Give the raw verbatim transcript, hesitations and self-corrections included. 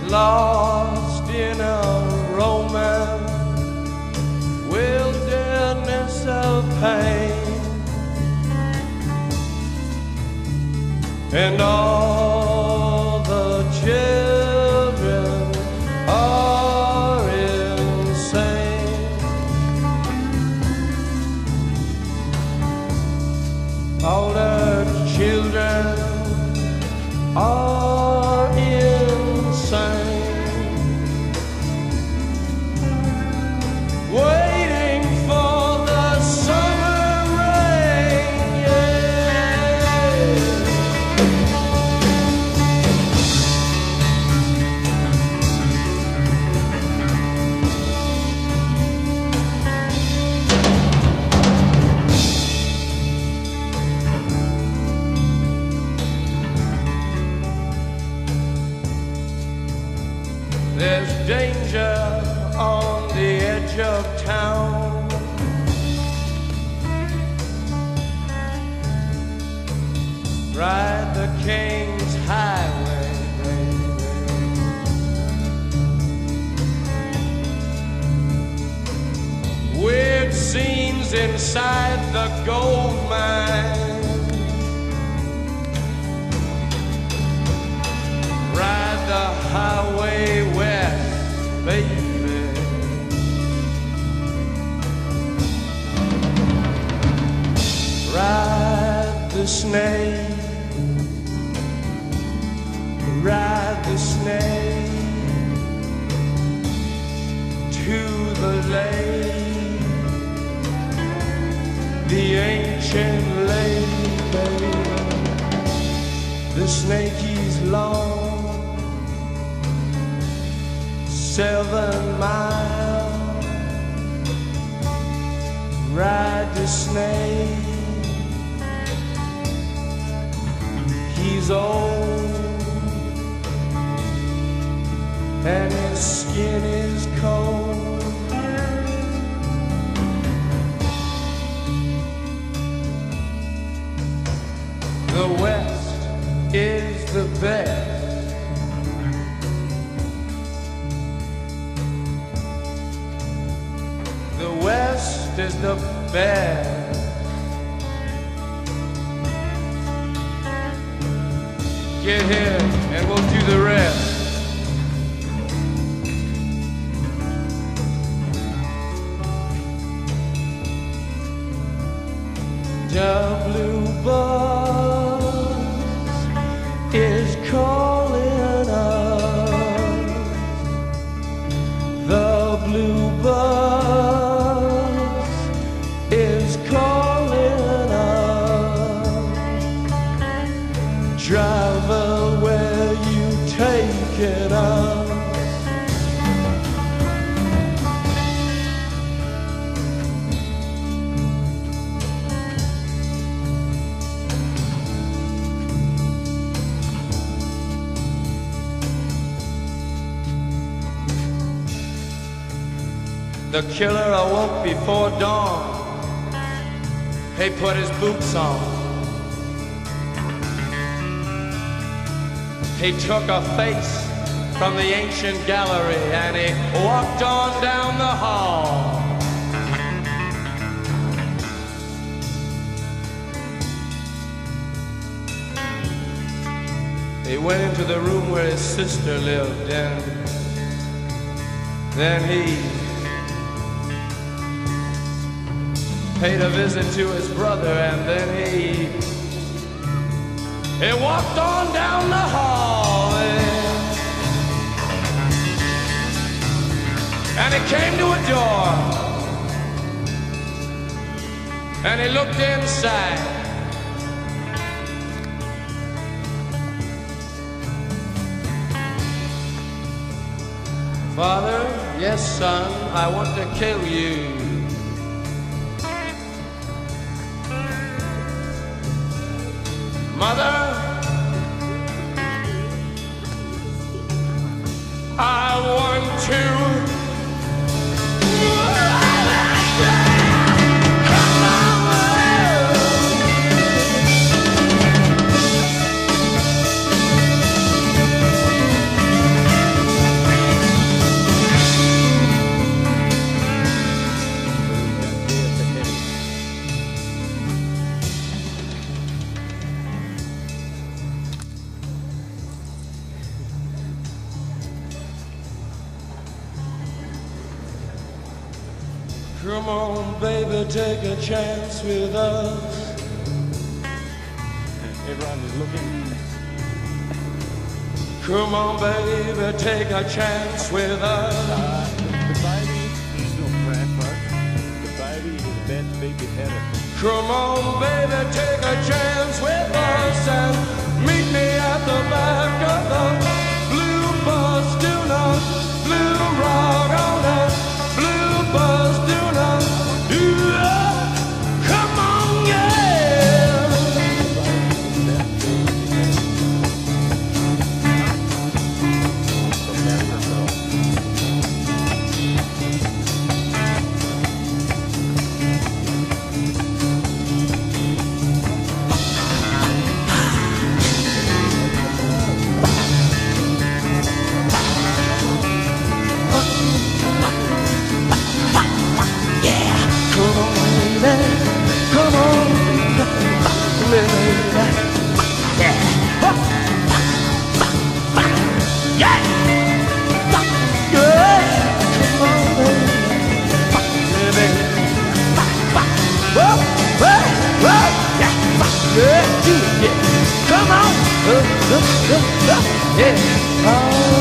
lost in a romance, wilderness of pain, and all the children are insane. All the children are insane, waiting for the summer rain, yeah. There's danger on the edge of town. Ride the King's Highway, baby. Weird scenes inside the gold mine. Ride the highway west, baby. Ride the snake, ride the snake to the lake, the ancient lake, baby. The snake, he's long, seven miles. Ride the snake, he's old and his skin is cold. The West is the best. The West is the best. Get here and we'll do the rest. The blue bus is calling us. The blue bus is calling us. Driver, where you taking us? The killer awoke before dawn. He put his boots on. He took a face from the ancient gallery and he walked on down the hall. He went into the room where his sister lived, and then he paid a visit to his brother, and then he he walked on down the hall, and, and he came to a door, and he looked inside. Father, yes, son, I want to kill you. Mother, I want to. Come on, baby, take a chance with us. Everyone is looking. Come on, baby, take a chance with us. Uh, the, the baby is not grandpa. The baby is about to be beheaded. Come on, baby, take a chance with us and meet me at the back of the blue bus. Do not blue rock on that blue bus. Do not do that. Come on, yeah. Come on, uh, uh, uh, uh, yeah. Oh.